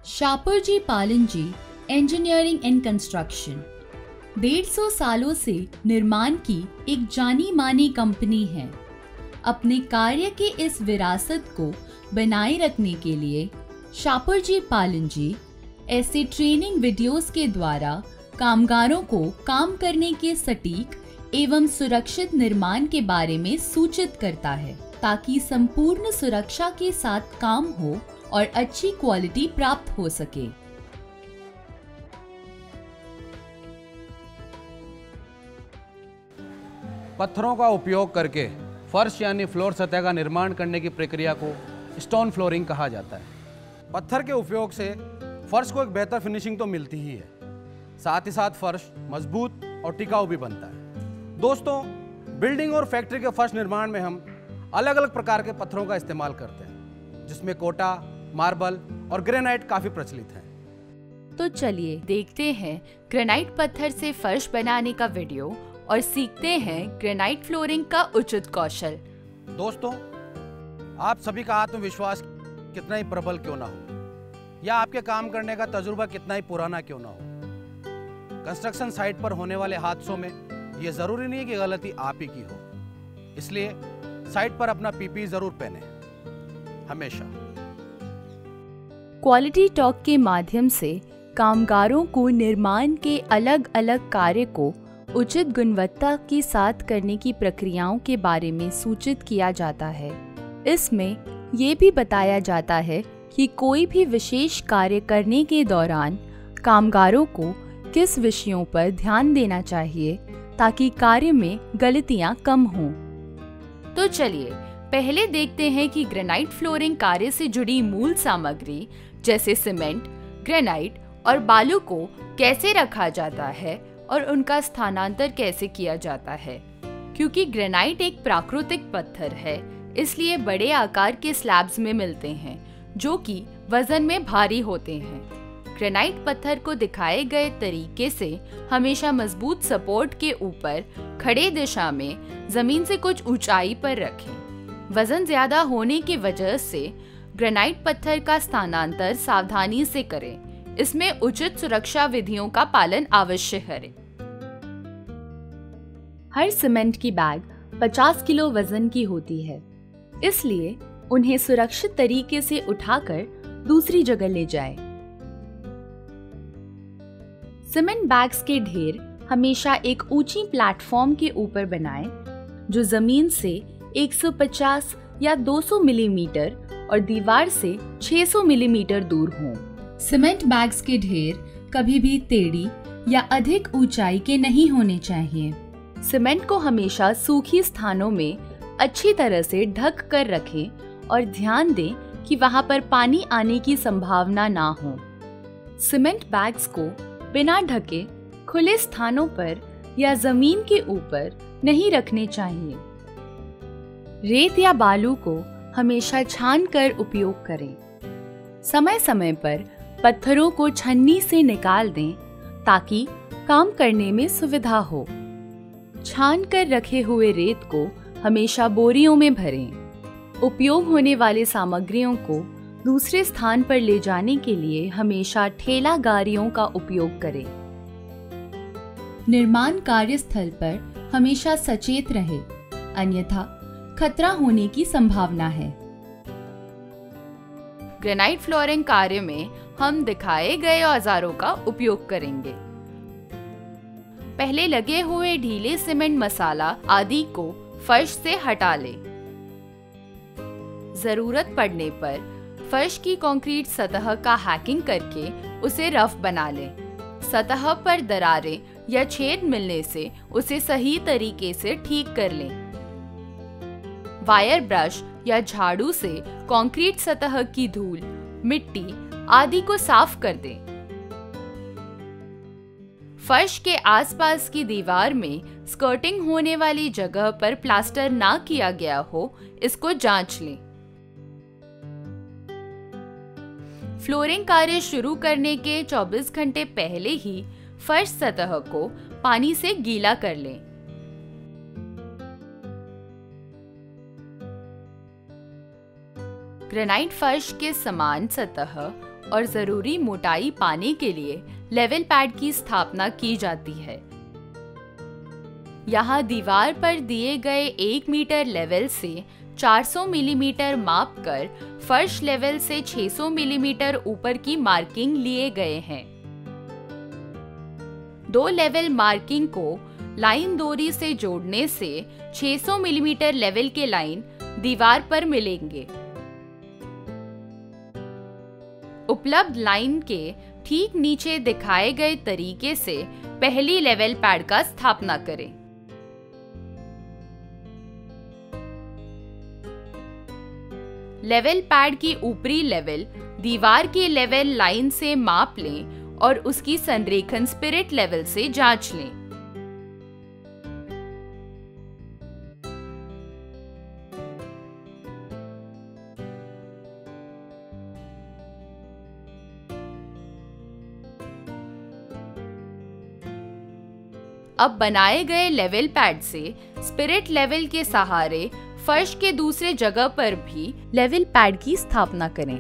Shapoorji Pallonji engineering and construction 150 सालों से निर्माण की एक जानी मानी कंपनी है। अपने कार्य के इस विरासत को बनाए रखने के लिए शापुरजी पालनजी ऐसे ट्रेनिंग वीडियोस के द्वारा कामगारों को काम करने के सटीक एवं सुरक्षित निर्माण के बारे में सूचित करता है, ताकि संपूर्ण सुरक्षा के साथ काम हो और अच्छी क्वालिटी प्राप्त हो सके। पत्थरों का उपयोग करके फर्श यानी फ्लोर सतह का निर्माण करने की प्रक्रिया को स्टोन फ्लोरिंग कहा जाता है। पत्थर के उपयोग से फर्श को एक बेहतर फिनिशिंग तो मिलती ही है, साथ ही साथ फर्श मजबूत और टिकाऊ भी बनता है। दोस्तों, बिल्डिंग और फैक्ट्री के फर्श निर्माण में हम अलग अलग प्रकार के पत्थरों का इस्तेमाल करते हैं, जिसमें कोटा, मार्बल और ग्रेनाइट काफी प्रचलित हैं। तो चलिए देखते हैं ग्रेनाइट पत्थर से फर्श बनाने का वीडियो और सीखते हैं ग्रेनाइट फ्लोरिंग का उचित कौशल। दोस्तों, आप सभी का आत्मविश्वास कितना ही प्रबल क्यों ना हो या आपके काम करने का तजुर्बा कितना ही पुराना क्यों ना हो, कंस्ट्रक्शन साइट पर होने वाले हादसों में यह जरूरी नहीं कि गलती आप ही की हो। इसलिए साइट पर अपना पीपी जरूर पहने हमेशा। क्वालिटी टॉक के माध्यम से कामगारों को निर्माण के अलग अलग कार्य को उचित गुणवत्ता के साथ करने की प्रक्रियाओं के बारे में सूचित किया जाता है। इसमें ये भी बताया जाता है कि कोई भी विशेष कार्य करने के दौरान कामगारों को किस विषयों पर ध्यान देना चाहिए ताकि कार्य में गलतियां कम हों। तो चलिए पहले देखते हैं कि ग्रेनाइट फ्लोरिंग कार्य से जुड़ी मूल सामग्री जैसे सीमेंट, ग्रेनाइट और बालू को कैसे रखा जाता है और उनका स्थानांतर कैसे किया जाता है। क्योंकि ग्रेनाइट एक प्राकृतिक पत्थर है, इसलिए बड़े आकार के स्लैब्स में मिलते हैं जो कि वजन में भारी होते हैं। ग्रेनाइट पत्थर को दिखाए गए तरीके से हमेशा मजबूत सपोर्ट के ऊपर खड़े दिशा में जमीन से कुछ ऊंचाई पर रखें। वजन ज्यादा होने की वजह से ग्रेनाइट पत्थर का स्थानांतर सावधानी से करें। इसमें उचित सुरक्षा विधियों का पालन आवश्यक है। हर सीमेंट की बैग 50 किलो वजन की होती है, इसलिए उन्हें सुरक्षित तरीके से उठाकर दूसरी जगह ले जाएं। सीमेंट बैग्स के ढेर हमेशा एक ऊंची प्लेटफॉर्म के ऊपर बनाएं, जो जमीन से 150 या 200 मिलीमीटर और दीवार से 600 मिलीमीटर दूर हों। सीमेंट बैग्स के ढेर कभी भी टेढ़ी या अधिक ऊंचाई के नहीं होने चाहिए। सीमेंट को हमेशा सूखी स्थानों में अच्छी तरह से ढक कर रखें और ध्यान दें कि वहां पर पानी आने की संभावना ना हो। सीमेंट बैग्स को बिना ढके खुले स्थानों पर या जमीन के ऊपर नहीं रखने चाहिए। रेत या बालू को हमेशा छान कर उपयोग करें। समय समय पर पत्थरों को छन्नी से निकाल दें ताकि काम करने में सुविधा हो। छान कर रखे हुए रेत को हमेशा बोरियों में भरें। उपयोग होने वाली सामग्रियों को दूसरे स्थान पर ले जाने के लिए हमेशा ठेला गाड़ियों का उपयोग करें। निर्माण कार्यस्थल पर हमेशा सचेत रहे, अन्यथा खतरा होने की संभावना है। ग्रेनाइट फ्लोरिंग कार्य में हम दिखाए गए औजारों का उपयोग करेंगे। पहले लगे हुए ढीले सीमेंट मसाला आदि को फर्श से हटा लें। जरूरत पड़ने पर फर्श की कंक्रीट सतह का हैकिंग करके उसे रफ बना लें। सतह पर दरारें या छेद मिलने से उसे सही तरीके से ठीक कर लें। वायर ब्रश या झाड़ू से कंक्रीट सतह की धूल, मिट्टी आदि को साफ कर दें। फर्श के आसपास की दीवार में स्कर्टिंग होने वाली जगह पर प्लास्टर ना किया गया हो, इसको जांच लें। फ्लोरिंग कार्य शुरू करने के 24 घंटे पहले ही फर्श सतह को पानी से गीला कर लें। ग्रेनाइट फर्श के समान सतह और ज़रूरी मोटाई पाने के लिए लेवल पैड की स्थापना की जाती है। यहाँ दीवार पर दिए गए 1 मीटर लेवल से 400 मिलीमीटर माप कर फर्श लेवल से 600 मिलीमीटर ऊपर की मार्किंग लिए गए हैं। 2 लेवल मार्किंग को लाइन डोरी से जोड़ने से 600 मिलीमीटर लेवल के लाइन दीवार पर मिलेंगे। उपलब्ध लाइन के ठीक नीचे दिखाए गए तरीके से पहली लेवल पैड का स्थापना करें। लेवल पैड की ऊपरी लेवल दीवार की लेवल लाइन से माप लें और उसकी संरेखण स्पिरिट लेवल से जांच लें। अब बनाए गए लेवल पैड से स्पिरिट लेवल के सहारे फर्श के दूसरे जगह पर भी लेवल पैड की स्थापना करें।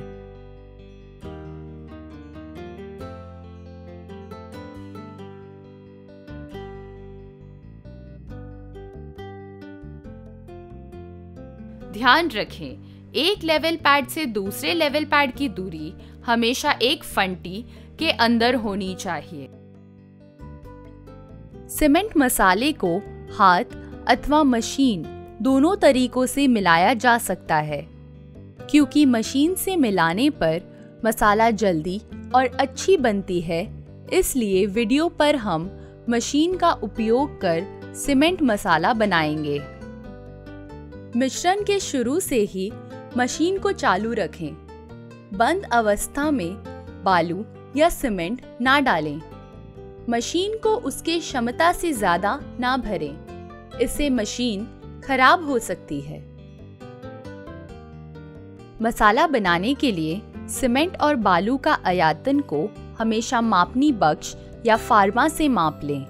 ध्यान रखें, एक लेवल पैड से दूसरे लेवल पैड की दूरी हमेशा एक फंटी के अंदर होनी चाहिए। सीमेंट मसाले को हाथ अथवा मशीन दोनों तरीकों से मिलाया जा सकता है, क्योंकि मशीन से मिलाने पर मसाला जल्दी और अच्छी बनती है। इसलिए वीडियो पर हम मशीन का उपयोग कर सीमेंट मसाला बनाएंगे। मिश्रण के शुरू से ही मशीन को चालू रखें। बंद अवस्था में बालू या सीमेंट ना डालें। मशीन को उसके क्षमता से ज्यादा ना भरें, इससे मशीन खराब हो सकती है। मसाला बनाने के लिए सीमेंट और बालू का आयतन को हमेशा मापनी बक्स या फार्मा से माप लें।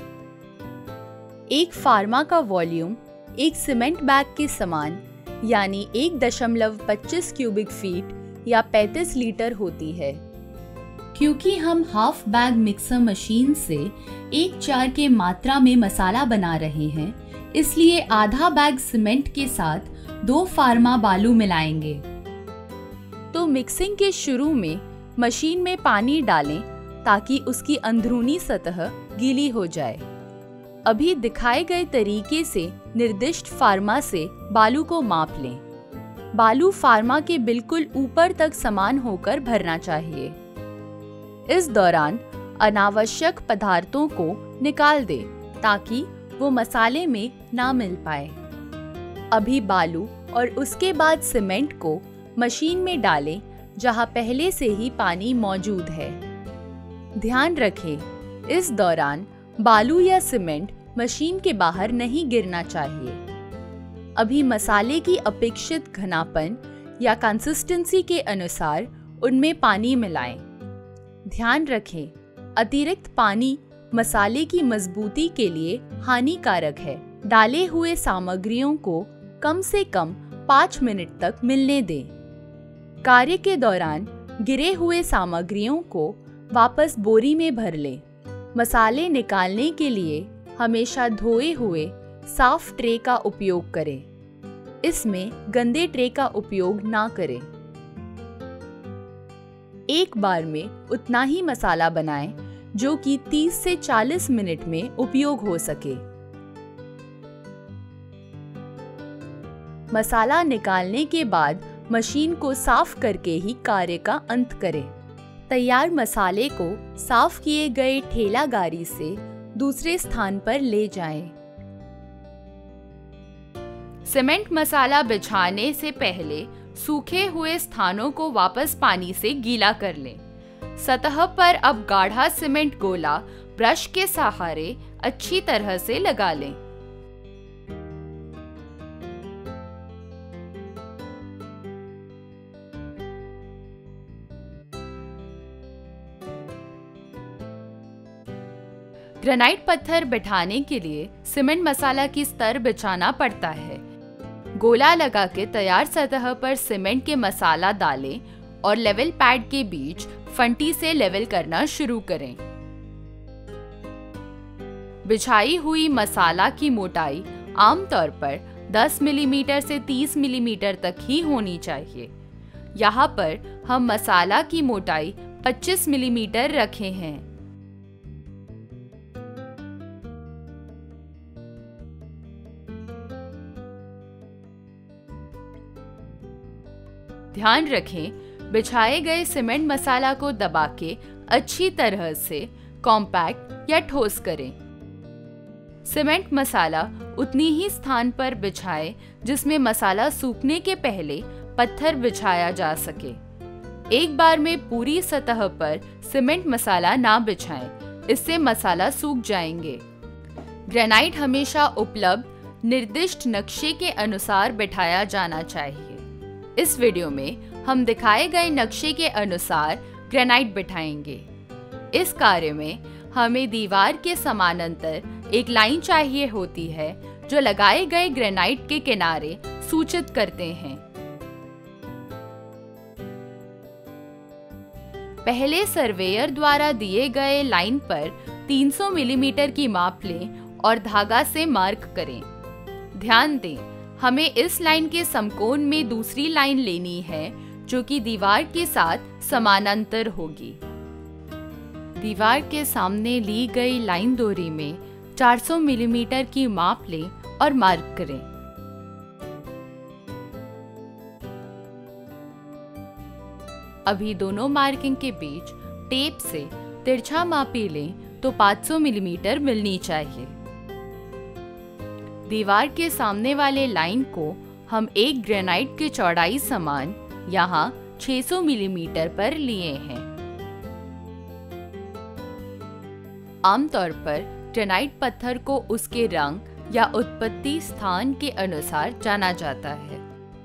एक फार्मा का वॉल्यूम एक सीमेंट बैग के समान यानी 1.25 क्यूबिक फीट या 35 लीटर होती है। क्योंकि हम हाफ बैग मिक्सर मशीन से 1/4 के मात्रा में मसाला बना रहे हैं, इसलिए आधा बैग सीमेंट के साथ 2 फार्मा बालू मिलाएंगे। तो मिक्सिंग के शुरू में मशीन में पानी डालें ताकि उसकी अंदरूनी सतह गीली हो जाए। अभी दिखाए गए तरीके से निर्दिष्ट फार्मा से बालू को माप लें। बालू फार्मा के बिल्कुल ऊपर तक समान होकर भरना चाहिए। इस दौरान अनावश्यक पदार्थों को निकाल दें ताकि वो मसाले में ना मिल पाए। अभी बालू और उसके बाद सीमेंट को मशीन में डालें जहां पहले से ही पानी मौजूद है। ध्यान रखें, इस दौरान बालू या सीमेंट मशीन के बाहर नहीं गिरना चाहिए। अभी मसाले की अपेक्षित घनापन या कंसिस्टेंसी के अनुसार उनमें पानी मिलाएं। ध्यान रखें, अतिरिक्त पानी मसाले की मजबूती के लिए हानिकारक है। डाले हुए सामग्रियों को कम से कम 5 मिनट तक मिलने दें। कार्य के दौरान गिरे हुए सामग्रियों को वापस बोरी में भर लें। मसाले निकालने के लिए हमेशा धोए हुए साफ ट्रे का उपयोग करें। इसमें गंदे ट्रे का उपयोग ना करें। एक बार में उतना ही मसाला बनाएं जो कि 30 से 40 मिनट में उपयोग हो सके। मसाला निकालने के बाद मशीन को साफ करके ही कार्य का अंत करें। तैयार मसाले को साफ किए गए ठेला गाड़ी से दूसरे स्थान पर ले जाएं। सीमेंट मसाला बिछाने से पहले सूखे हुए स्थानों को वापस पानी से गीला कर लें। सतह पर अब गाढ़ा सीमेंट गोला ब्रश के सहारे अच्छी तरह से लगा लें। ग्रेनाइट पत्थर बिठाने के लिए सीमेंट मसाला की स्तर बिछाना पड़ता है। गोला लगा के तैयार सतह पर सीमेंट के मसाला डालें और लेवल पैड के बीच फंटी से लेवल करना शुरू करें। बिछाई हुई मसाला की मोटाई आमतौर पर 10 मिलीमीटर से 30 मिलीमीटर तक ही होनी चाहिए। यहाँ पर हम मसाला की मोटाई 25 मिलीमीटर रखे हैं। ध्यान रखें, बिछाए गए सीमेंट मसाला को दबा के अच्छी तरह से कॉम्पैक्ट या ठोस करें। सीमेंट मसाला उतनी ही स्थान पर बिछाएं जिसमें मसाला सूखने के पहले पत्थर बिछाया जा सके। एक बार में पूरी सतह पर सीमेंट मसाला ना बिछाएं, इससे मसाला सूख जाएंगे। ग्रेनाइट हमेशा उपलब्ध निर्दिष्ट नक्शे के अनुसार बिठाया जाना चाहिए। इस वीडियो में हम दिखाए गए नक्शे के अनुसार ग्रेनाइट बिठाएंगे। इस कार्य में हमें दीवार के समानांतर एक लाइन चाहिए होती है जो लगाए गए ग्रेनाइट के किनारे सूचित करते हैं। पहले सर्वेयर द्वारा दिए गए लाइन पर 300 मिलीमीटर की माप लें और धागा से मार्क करें। ध्यान दें, हमें इस लाइन के समकोण में दूसरी लाइन लेनी है जो कि दीवार के साथ समानांतर होगी। दीवार के सामने ली गई लाइन दूरी में 400 मिलीमीटर की माप लें और मार्क करें। अभी दोनों मार्किंग के बीच टेप से तिरछा मापी लें तो 500 मिलीमीटर मिलनी चाहिए। दीवार के सामने वाले लाइन को हम एक ग्रेनाइट की चौड़ाई समान यहाँ 600 मिलीमीटर पर लिए हैं। आमतौर पर ग्रेनाइट पत्थर को उसके रंग या उत्पत्ति स्थान के अनुसार जाना जाता है।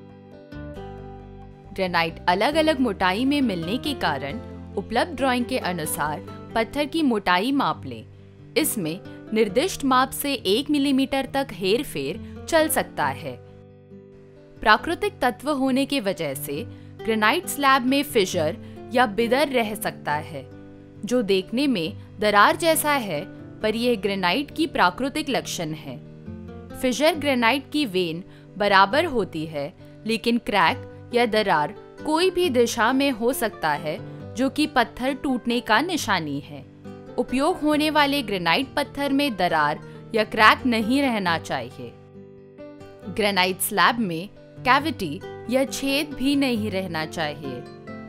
ग्रेनाइट अलग अलग मोटाई में मिलने के कारण उपलब्ध ड्राइंग के अनुसार पत्थर की मोटाई माप लें। इसमें निर्दिष्ट माप से 1 मिलीमीटर तक हेरफेर चल सकता है। प्राकृतिक तत्व होने की वजह से ग्रेनाइट स्लैब में फिशर या बिदर रह सकता है, जो देखने में दरार जैसा है, पर यह ग्रेनाइट की प्राकृतिक लक्षण है। फिशर ग्रेनाइट की वेन बराबर होती है, लेकिन क्रैक या दरार कोई भी दिशा में हो सकता है, जो कि पत्थर टूटने का निशानी है। उपयोग होने वाले ग्रेनाइट पत्थर में दरार या क्रैक नहीं रहना चाहिए। ग्रेनाइट स्लैब में कैविटी या छेद भी नहीं रहना चाहिए।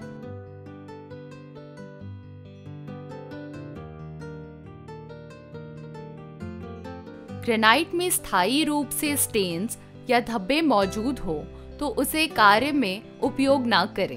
ग्रेनाइट में स्थायी रूप से स्टेन्स या धब्बे मौजूद हो तो उसे कार्य में उपयोग ना करें।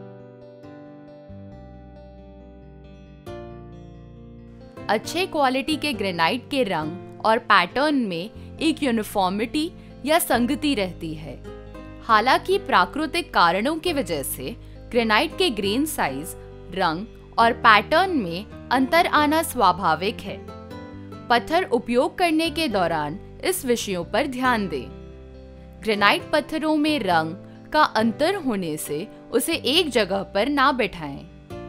अच्छे क्वालिटी के ग्रेनाइट के रंग और पैटर्न में एक यूनिफॉर्मिटी या संगति रहती है। हालांकि प्राकृतिक कारणों की वजह से ग्रेनाइट के ग्रेन साइज, रंग और पैटर्न में अंतर आना स्वाभाविक है। पत्थर उपयोग करने के दौरान इस विषयों पर ध्यान दें। ग्रेनाइट पत्थरों में रंग का अंतर होने से उसे एक जगह पर ना बैठाएं।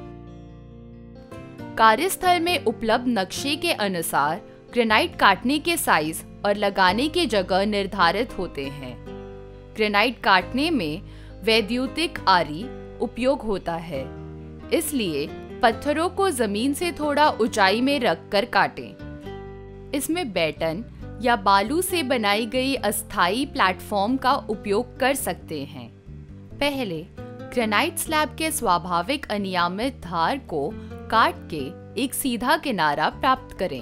कार्यस्थल में उपलब्ध नक्शे के अनुसार ग्रेनाइट काटने के साइज और लगाने की जगह निर्धारित होते हैं। ग्रेनाइट काटने में वैद्युतिक आरी उपयोग होता है, इसलिए पत्थरों को जमीन से थोड़ा ऊंचाई में रखकर काटें। इसमें बैटन या बालू से बनाई गई अस्थायी प्लेटफॉर्म का उपयोग कर सकते हैं। पहले ग्रेनाइट स्लैब के स्वाभाविक अनियमित धार को काट के एक सीधा किनारा प्राप्त करें।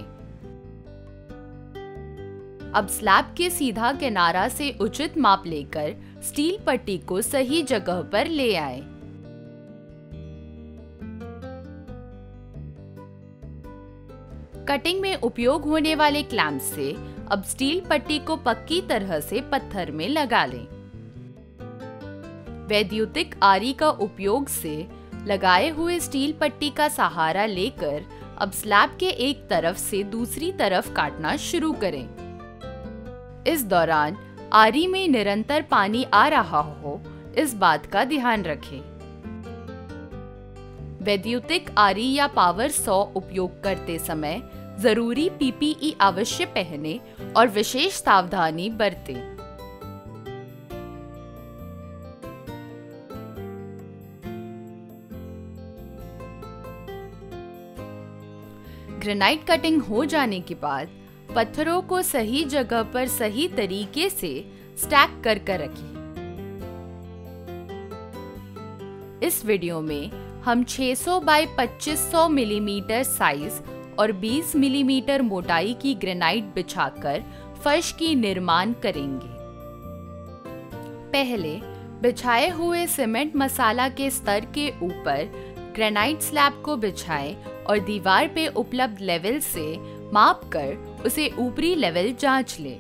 अब स्लैब के सीधा किनारा से उचित माप लेकर स्टील पट्टी को सही जगह पर ले आएं। कटिंग में उपयोग होने वाले क्लैंप से अब स्टील पट्टी को पक्की तरह से पत्थर में लगा लें। वैद्युतिक आरी का उपयोग से लगाए हुए स्टील पट्टी का सहारा लेकर अब स्लैब के एक तरफ से दूसरी तरफ काटना शुरू करें। इस दौरान आरी में निरंतर पानी आ रहा हो, इस बात का ध्यान रखें। वैद्युतिक आरी या पावर सॉ उपयोग करते समय जरूरी पीपीई अवश्य पहने और विशेष सावधानी बरतें। ग्रेनाइट कटिंग हो जाने के बाद पत्थरों को सही जगह पर सही तरीके से स्टैक कर रखें। इस वीडियो में हम 600 बाय 2500 मिलीमीटर साइज और 20 मिलीमीटर मोटाई की ग्रेनाइट बिछाकर फर्श की निर्माण करेंगे। पहले बिछाए हुए सीमेंट मसाला के स्तर के ऊपर ग्रेनाइट स्लैब को बिछाएं और दीवार पे उपलब्ध लेवल से माप कर उसे ऊपरी लेवल जांच लें।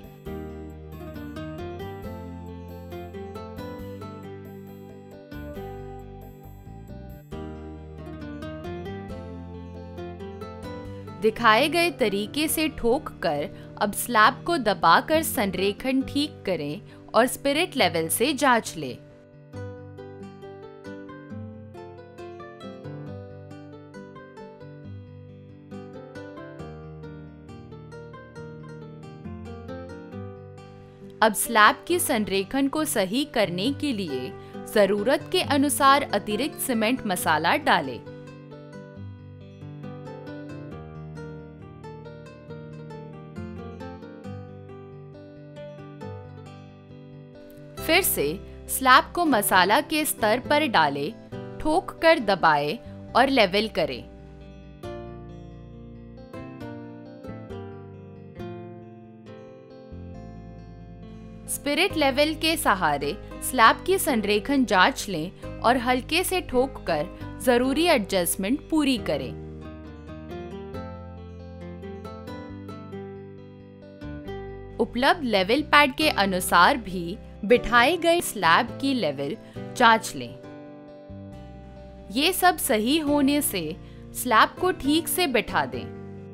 दिखाए गए तरीके से ठोक कर अब स्लैब को दबाकर संरेखण ठीक करें और स्पिरिट लेवल से जांच लें। अब स्लैब की संरेखण को सही करने के लिए जरूरत के अनुसार अतिरिक्त सीमेंट मसाला डालें। फिर से स्लैब को मसाला के स्तर पर डालें, ठोक कर दबाएं और लेवल करें। स्पिरिट लेवल के सहारे स्लैब की संरेखण जांच लें और हल्के से ठोक कर जरूरी एडजस्टमेंट पूरी करें। उपलब्ध लेवल पैड के अनुसार भी बिठाए गए स्लैब की लेवल जांच लें। ये सब सही होने से स्लैब को ठीक से बिठा दें।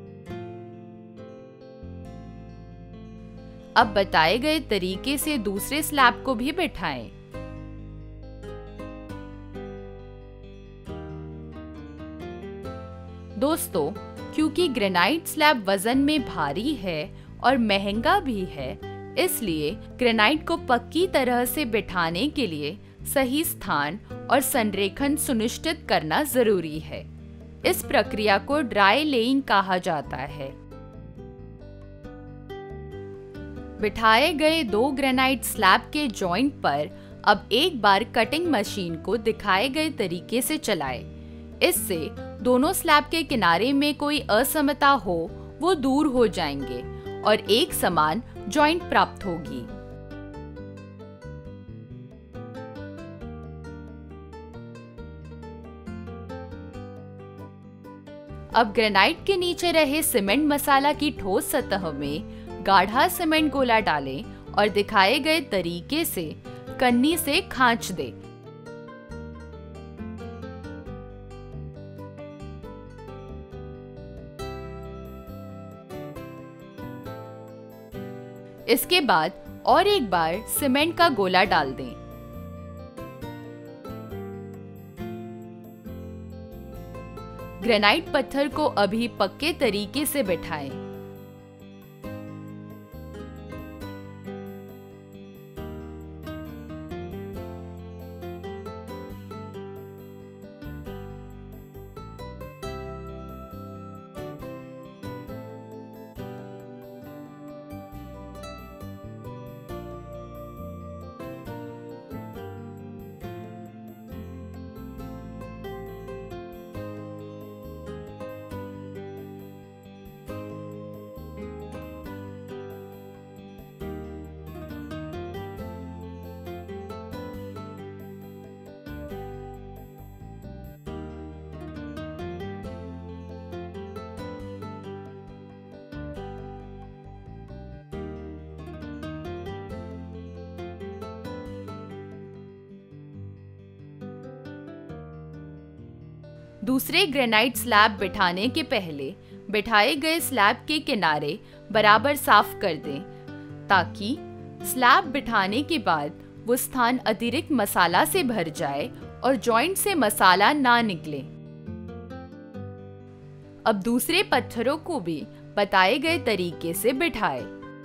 अब बताए गए तरीके से दूसरे स्लैब को भी बिठाएं। दोस्तों, क्योंकि ग्रेनाइट स्लैब वजन में भारी है और महंगा भी है, इसलिए ग्रेनाइट को पक्की तरह से बिठाने के लिए सही स्थान और संरेखण सुनिश्चित करना जरूरी है। इस प्रक्रिया को ड्राई लेइंग कहा जाता है। बिठाए गए 2 ग्रेनाइट स्लैब के जॉइंट पर अब एक बार कटिंग मशीन को दिखाए गए तरीके से चलाएं। इससे दोनों स्लैब के किनारे में कोई असमता हो वो दूर हो जाएंगे और एक समान जॉइंट प्राप्त होगी। अब ग्रेनाइट के नीचे रहे सीमेंट मसाला की ठोस सतह में गाढ़ा सीमेंट गोला डालें और दिखाए गए तरीके से कन्नी से खांच दें। इसके बाद और एक बार सीमेंट का गोला डाल दें। ग्रेनाइट पत्थर को अभी पक्के तरीके से बिठाएं। दूसरे ग्रेनाइट स्लैब बिठाने के पहले बिठाए गए स्लैब के किनारे बराबर साफ कर दें ताकि स्लैब बिठाने के बाद वो स्थान अतिरिक्त मसाला से भर जाए और जॉइंट से मसाला ना निकले। अब दूसरे पत्थरों को भी बताए गए तरीके से बिठाएं।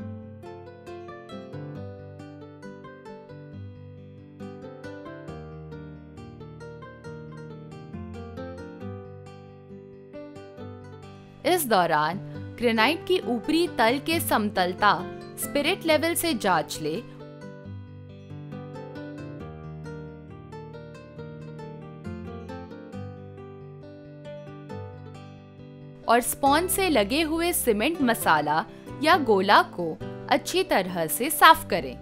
इस दौरान ग्रेनाइट की ऊपरी तल के समतलता स्पिरिट लेवल से जांच ले और स्पॉन्ज से लगे हुए सीमेंट मसाला या गोला को अच्छी तरह से साफ करें।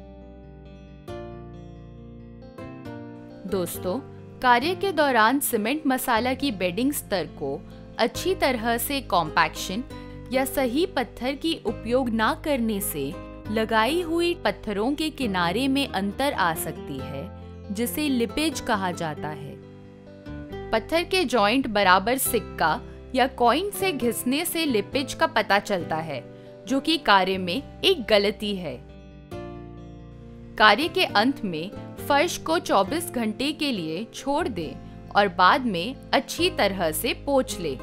दोस्तों, कार्य के दौरान सीमेंट मसाला की बेडिंग स्तर को अच्छी तरह से कॉम्पैक्शन या सही पत्थर की उपयोग ना करने से लगाई हुई पत्थरों के किनारे में अंतर आ सकती है, जिसे लिपेज कहा जाता है। पत्थर के जॉइंट बराबर सिक्का या कॉइन से घिसने से लिपेज का पता चलता है, जो कि कार्य में एक गलती है। कार्य के अंत में फर्श को 24 घंटे के लिए छोड़ दें और बाद में अच्छी तरह से पोंछ लें।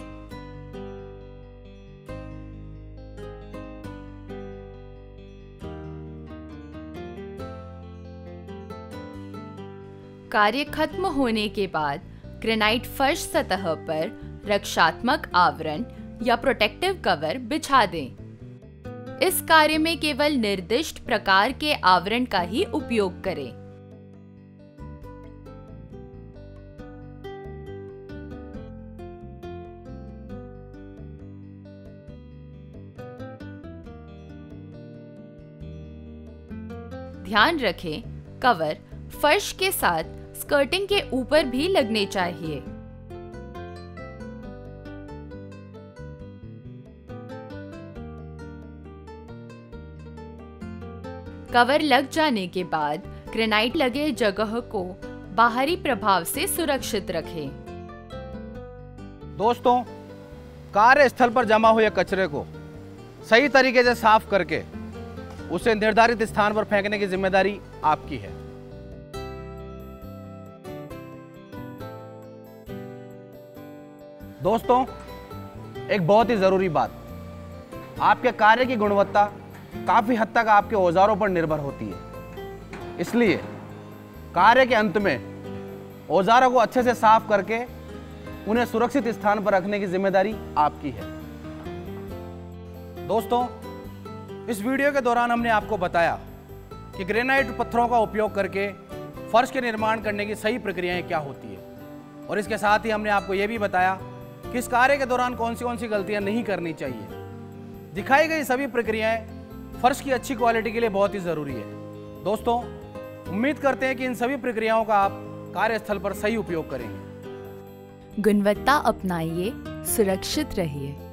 कार्य खत्म होने के बाद ग्रेनाइट फर्श सतह पर रक्षात्मक आवरण या प्रोटेक्टिव कवर बिछा दें। इस कार्य में केवल निर्दिष्ट प्रकार के आवरण का ही उपयोग करें। ध्यान रखें, कवर फर्श के साथ स्कर्टिंग के ऊपर भी लगने चाहिए। कवर लग जाने के बाद ग्रेनाइट लगे जगह को बाहरी प्रभाव से सुरक्षित रखें। दोस्तों, कार्यस्थल पर जमा हुए कचरे को सही तरीके से साफ करके उसे निर्धारित स्थान पर फेंकने की जिम्मेदारी आपकी है। दोस्तों, एक बहुत ही जरूरी बात, आपके कार्य की गुणवत्ता काफी हद तक आपके औजारों पर निर्भर होती है। इसलिए कार्य के अंत में औजारों को अच्छे से साफ करके उन्हें सुरक्षित स्थान पर रखने की जिम्मेदारी आपकी है। दोस्तों, इस वीडियो के दौरान हमने आपको बताया कि ग्रेनाइट पत्थरों का उपयोग करके फर्श के निर्माण करने की सही प्रक्रियाएं क्या होती है, और इसके साथ ही हमने आपको यह भी बताया कि इस कार्य के दौरान कौन सी गलतियां नहीं करनी चाहिए। दिखाई गई सभी प्रक्रियाएं फर्श की अच्छी क्वालिटी के लिए बहुत ही ज़रूरी है। दोस्तों, उम्मीद करते हैं कि इन सभी प्रक्रियाओं का आप कार्यस्थल पर सही उपयोग करेंगे। गुणवत्ता अपनाइए, सुरक्षित रहिए।